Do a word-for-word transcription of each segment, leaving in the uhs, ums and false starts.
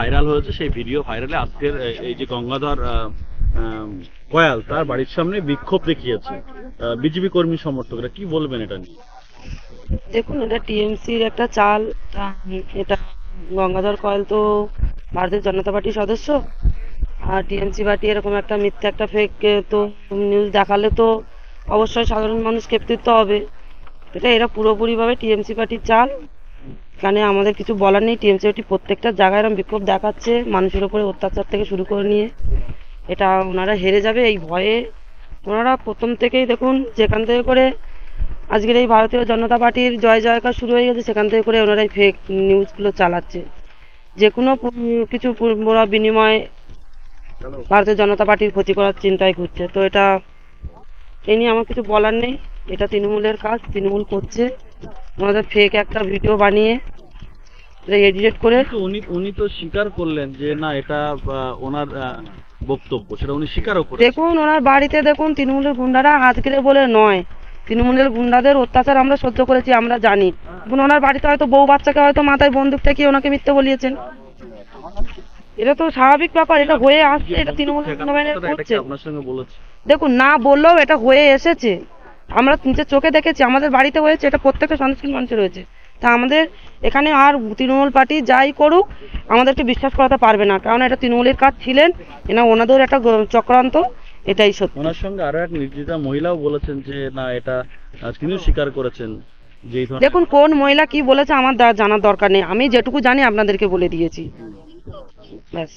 Viral হয়েছে, সেই video ভাইরালে আজকের এই যে গঙ্গাধর কয়াল তার বাড়ির সামনে বিক্ষোভ দেখিয়েছে বিজেপি কর্মী সমর্থকরা, কি বলবেন এটা নিয়ে? দেখুন, এটা টিএমসির একটা চাল। এটা গঙ্গাধর কয়াল তো ভারতীয় জনতা পার্টির সদস্য, আর টিএমসি পার্টি এরকম একটা মিথ্যা একটা ফেক তো নিউজ দেখালে তো অবশ্যই সাধারণ মানুষ ক্ষেপ্তিত হবে। এটা এরা পুরোপুরিভাবে টিএমসি পার্টির চাল। এখানে আমাদের কিছু বলার নেই। টিএমসি পার্টি প্রত্যেকটা জায়গায় এরকম বিক্ষোভ দেখাচ্ছে মানুষের উপরে অত্যাচার থেকে শুরু করে নিয়ে। এটা ওনারা হেরে যাবে এই ভয়ে। ওনারা প্রথম থেকেই দেখুন, যেখান থেকে করে আজকের এই ভারতীয় জনতা পার্টির জয় জয়কার শুরু হয়ে গেছে, সেখান থেকে করে ওনারা এই ফেক নিউজগুলো চালাচ্ছে। যে কোনো কিছু বিনিময়ে ভারতীয় জনতা পার্টির ক্ষতি করার চিন্তাই করছে। তো এটা এই নিয়ে আমার কিছু বলার নেই। এটা তৃণমূলের কাজ, তৃণমূল করছে। ওনাদের ফেক একটা ভিডিও বানিয়ে এডিট করে। উনি উনি তো স্বীকার করলেন যে না এটা ওনার বক্তব্য, সেটা উনি স্বীকারও করেন। দেখুন, ওনার বাড়িতে দেখুন তৃণমূলের গুন্ডারা আজকের বলে নয়, তৃণমূলের গুন্ডাদের অত্যাচার আমরা সহ্য করেছি, আমরা জানি। এখন ওনার বাড়িতে হয়তো বউ বাচ্চাকে হয়তো মাথায় বন্দুক ঠেকিয়ে ওনাকে মিথ্যে বলিয়েছেন। এটা তো স্বাভাবিক ব্যাপার, এটা হয়ে আসছে। এটা তৃণমূল করছে। দেখুন, না বললেও এটা হয়ে এসেছে, আমরা নিজের চোখে দেখেছি, আমাদের বাড়িতে হয়েছে। এটা প্রত্যেকটা সন্দেশশীল মানুষের হয়েছে। তা আমাদের এখানে আর তৃণমূল পার্টি যাই করুক আমাদেরকে বিশ্বাস করাতে পারবে না, কারণ এটা তৃণমূলের কাজ ছিলেন এনা, ওনাদের একটা চক্রান্ত। এটাই সত্যি। ওনার সঙ্গে আরো এক নির্যাতিতা মহিলাও বলেছেন যে না এটা তিনিও স্বীকার করেছেন। দেখুন, কোন মহিলা কি বলেছে আমার জানার দরকার নেই, আমি যেটুকু জানি আপনাদেরকে বলে দিয়েছি, ব্যাস।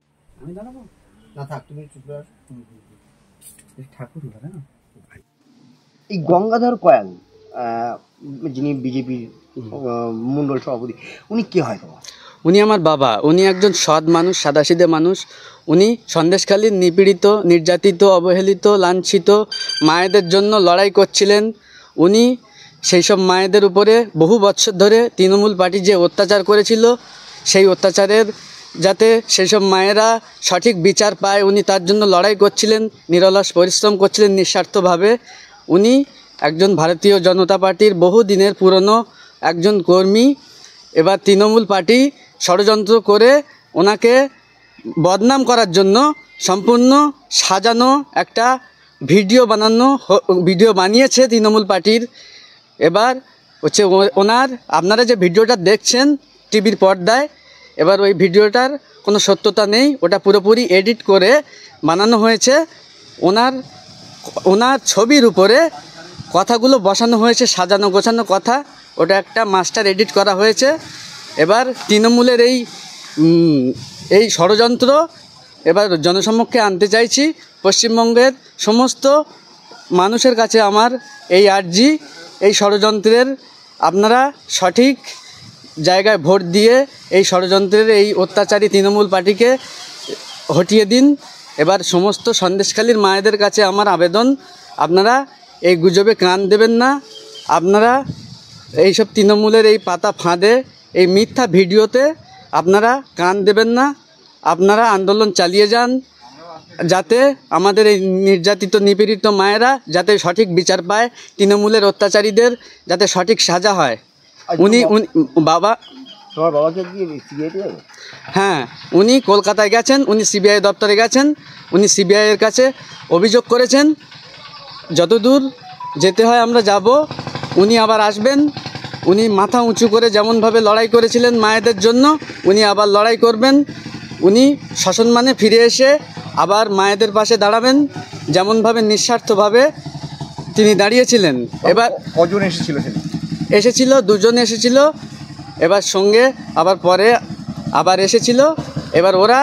এই গঙ্গাধর কয়াল যিনি বিজেপির মন্ডল সভাপতি, উনি কে হয় তোমার? উনি আমার বাবা। উনি একজন সৎ মানুষ, সাদাসিধে মানুষ। উনি সন্দেশখালীর নিপীড়িত, নির্যাতিত, অবহেলিত, লাঞ্ছিত মায়েদের জন্য লড়াই করছিলেন। উনি সেই সব মায়েদের উপরে বহু বছর ধরে তৃণমূল পার্টি যে অত্যাচার করেছিল, সেই অত্যাচারের যাতে সেই সব মায়েরা সঠিক বিচার পায়, উনি তার জন্য লড়াই করছিলেন, নিরলস পরিশ্রম করছিলেন নিঃস্বার্থভাবে। উনি একজন ভারতীয় জনতা পার্টির বহু দিনের পুরনো একজন কর্মী। এবার তৃণমূল পার্টি ষড়যন্ত্র করে ওনাকে বদনাম করার জন্য সম্পূর্ণ সাজানো একটা ভিডিও বানানো ভিডিও বানিয়েছে তৃণমূল পার্টির। এবার হচ্ছে ওনার, আপনারা যে ভিডিওটা দেখছেন টিভির পর্দায়, এবার ওই ভিডিওটার কোনো সত্যতা নেই, ওটা পুরোপুরি এডিট করে বানানো হয়েছে। ওনার ওনার ছবির উপরে কথাগুলো বসানো হয়েছে, সাজানো গোছানো কথা। ওটা একটা মাস্টার এডিট করা হয়েছে। এবার তৃণমূলের এই এই ষড়যন্ত্র এবার জনসম্মুখে আনতে চাইছি। পশ্চিমবঙ্গের সমস্ত মানুষের কাছে আমার এই আর্জি, এই ষড়যন্ত্রের আপনারা সঠিক জায়গায় ভোট দিয়ে এই ষড়যন্ত্রের এই অত্যাচারী তৃণমূল পার্টিকে হটিয়ে দিন। এবার সমস্ত সন্দেশখালীর মায়েদের কাছে আমার আবেদন, আপনারা এই গুজবে কান দেবেন না। আপনারা এইসব তৃণমূলের এই পাতা ফাঁদে, এই মিথ্যা ভিডিওতে আপনারা কান দেবেন না। আপনারা আন্দোলন চালিয়ে যান, যাতে আমাদের এই নির্যাতিত নিপীড়িত মায়েরা যাতে সঠিক বিচার পায়, তৃণমূলের অত্যাচারীদের যাতে সঠিক সাজা হয়। উনি বাবা তোমার বাবাকে কি সিবিআইতে যাবে? হ্যাঁ, উনি কলকাতায় গেছেন, উনি সিবিআই দপ্তরে গেছেন, উনি সিবিআইয়ের কাছে অভিযোগ করেছেন। যতদূর যেতে হয় আমরা যাব। উনি আবার আসবেন, উনি মাথা উঁচু করে যেমনভাবে লড়াই করেছিলেন মায়েদের জন্য, উনি আবার লড়াই করবেন। উনি সসম্মানে ফিরে এসে আবার মায়েদের পাশে দাঁড়াবেন, যেমনভাবে নিঃস্বার্থভাবে তিনি দাঁড়িয়েছিলেন। এবার কজন এসেছিল? এসেছিল দুজন এসেছিল, এবার সঙ্গে আবার পরে আবার এসেছিল। এবার ওরা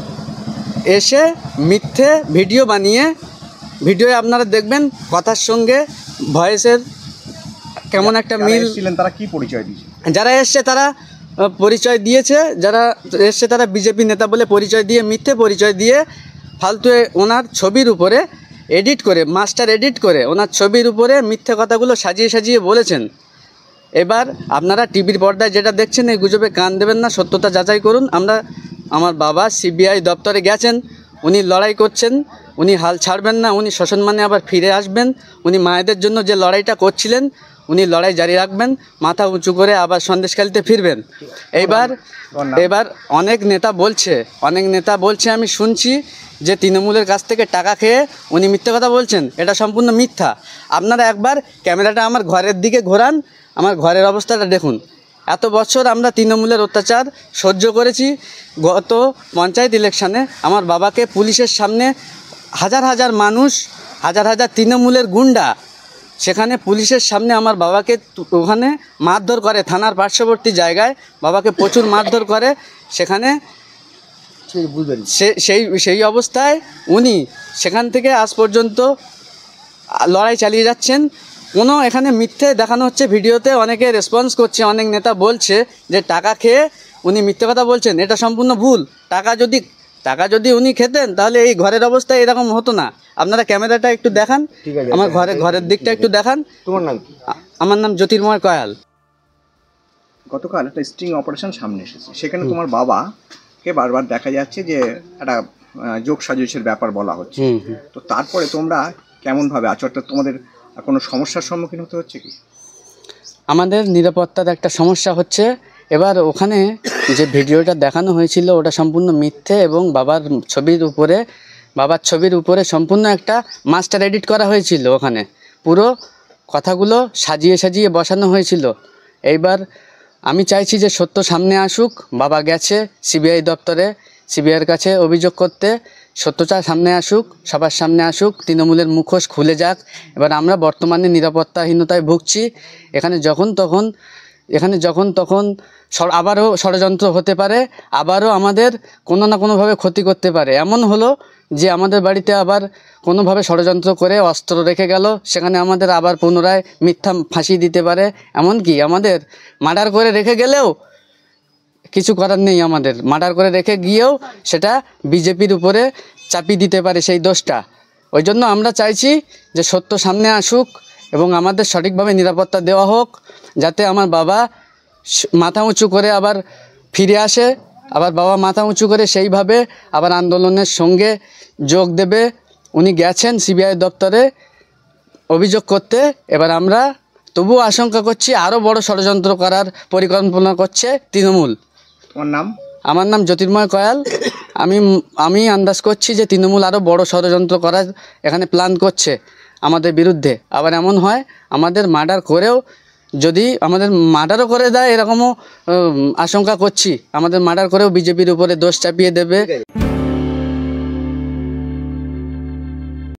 এসে মিথ্যে ভিডিও বানিয়ে, ভিডিও আপনারা দেখবেন কথার সঙ্গে ভয়েসের কেমন একটা মিল। তারা কি পরিচয় দিয়েছে? যারা এসছে তারা পরিচয় দিয়েছে, যারা এসছে তারা বিজেপি নেতা বলে পরিচয় দিয়ে, মিথ্যে পরিচয় দিয়ে, ফালতু ওনার ছবির উপরে এডিট করে, মাস্টার এডিট করে ওনার ছবির উপরে মিথ্যে কথাগুলো সাজিয়ে সাজিয়ে বলেছেন। এবার আপনারা টিভির পর্দায় যেটা দেখছেন এই গুজবে কান দেবেন না, সত্যতা যাচাই করুন। আমরা, আমার বাবা সিবিআই দপ্তরে গেছেন, উনি লড়াই করছেন, উনি হাল ছাড়বেন না, উনি সসম্মানে আবার ফিরে আসবেন। উনি মায়েদের জন্য যে লড়াইটা করছিলেন উনি লড়াই জারি রাখবেন, মাথা উঁচু করে আবার সন্দেশখালিতে ফিরবেন। এইবার এবার অনেক নেতা বলছে অনেক নেতা বলছে আমি শুনছি যে তৃণমূলের কাছ থেকে টাকা খেয়ে উনি মিথ্যে কথা বলছেন। এটা সম্পূর্ণ মিথ্যা। আপনারা একবার ক্যামেরাটা আমার ঘরের দিকে ঘোরান, আমার ঘরের অবস্থাটা দেখুন। এত বছর আমরা তৃণমূলের অত্যাচার সহ্য করেছি। গত পঞ্চায়েত ইলেকশানে আমার বাবাকে পুলিশের সামনে হাজার হাজার মানুষ, হাজার হাজার তৃণমূলের গুন্ডা সেখানে পুলিশের সামনে আমার বাবাকে তু- ওখানে মারধর করে, থানার পার্শ্ববর্তী জায়গায় বাবাকে প্রচুর মারধর করে। সেখানে ঠিক বুঝতে পারি। সে সেই সেই অবস্থায় উনি সেখান থেকে আজ পর্যন্ত লড়াই চালিয়ে যাচ্ছেন। কোনো এখানে মিথ্যে দেখানো হচ্ছে, ভিডিওতে অনেকে রেসপন্স করছে, অনেক নেতা বলছে যে টাকা খেয়ে উনি মিথ্যে কথা বলছেন। এটা সম্পূর্ণ ভুল। টাকা যদি টাকা যদি উনি খেতেন তাহলে এই ঘরের অবস্থা এরকম হতো না। আপনারা ক্যামেরাটা একটু দেখান, ঠিক আছে, আমার ঘরে ঘরের দিকটা একটু দেখান। তোমার নাম কি? আ- আমার নাম জ্যোতির্ময় কয়াল। গতকাল একটা স্ট্রিং অপারেশন সামনে এসেছে, সেখানে তোমার বাবাকে বারবার দেখা যাচ্ছে যে একটা আহ, যোগ সাজসের ব্যাপার বলা হচ্ছে। হুম হুম তো তারপরে তোমরা কেমন ভাবে আচরটা, তোমাদের কোনো সমস্যার সম্মুখীন হতে হচ্ছে কি? আমাদের নিরাপত্তার একটা সমস্যা হচ্ছে। এবার ওখানে যে ভিডিওটা দেখানো হয়েছিল ওটা সম্পূর্ণ মিথ্যে এবং বাবার ছবির উপরে বাবার ছবির উপরে সম্পূর্ণ একটা মাস্টার এডিট করা হয়েছিল। ওখানে পুরো কথাগুলো সাজিয়ে সাজিয়ে বসানো হয়েছিল। এইবার আমি চাইছি যে সত্য সামনে আসুক। বাবা গেছে সিবিআই দপ্তরে, সিবিআইয়ের কাছে অভিযোগ করতে। সত্যটা সামনে আসুক, সবার সামনে আসুক, তৃণমূলের মুখোশ খুলে যাক। এবার আমরা বর্তমানে নিরাপত্তাহীনতায় ভুগছি। এখানে যখন তখন এখানে যখন তখন ষড়- আবারও ষড়যন্ত্র হতে পারে, আবারও আমাদের কোনো না কোনোভাবে ক্ষতি করতে পারে। এমন হলো যে আমাদের বাড়িতে আবার কোনোভাবে ষড়যন্ত্র করে অস্ত্র রেখে গেল, সেখানে আমাদের আবার পুনরায় মিথ্যা ফাঁসি দিতে পারে। এমনকি আমাদের মার্ডার করে রেখে গেলেও কিছু করার নেই। আমাদের মার্ডার করে রেখে গিয়েও সেটা বিজেপির উপরে চাপিয়ে দিতে পারে সেই দোষটা। ওই জন্য আমরা চাইছি যে সত্য সামনে আসুক এবং আমাদের সঠিকভাবে নিরাপত্তা দেওয়া হোক, যাতে আমার বাবা স- মাথা উঁচু করে আবার ফিরে আসে। আবার বাবা মাথা উঁচু করে সেইভাবে আবার আন্দোলনের সঙ্গে যোগ দেবে। উনি গেছেন সিবিআই দপ্তরে অভিযোগ করতে। এবার আমরা তবুও আশঙ্কা করছি আরও বড় ষড়যন্ত্র করার পরিকল্পনা করছে তৃণমূল। তোমার নাম? আমার নাম জ্যোতির্ময় কয়াল। আমি আমি আন্দাজ করছি যে তৃণমূল আরও বড় ষড়যন্ত্র করার এখানে প্ল্যান করছে আমাদের বিরুদ্ধে। আবার এমন হয় আমাদের মার্ডার করেও, যদি আমাদের মার্ডারও করে দেয় এরকমও উম, আশঙ্কা করছি, আমাদের মার্ডার করেও বিজেপির উপরে দোষ চাপিয়ে দেবে।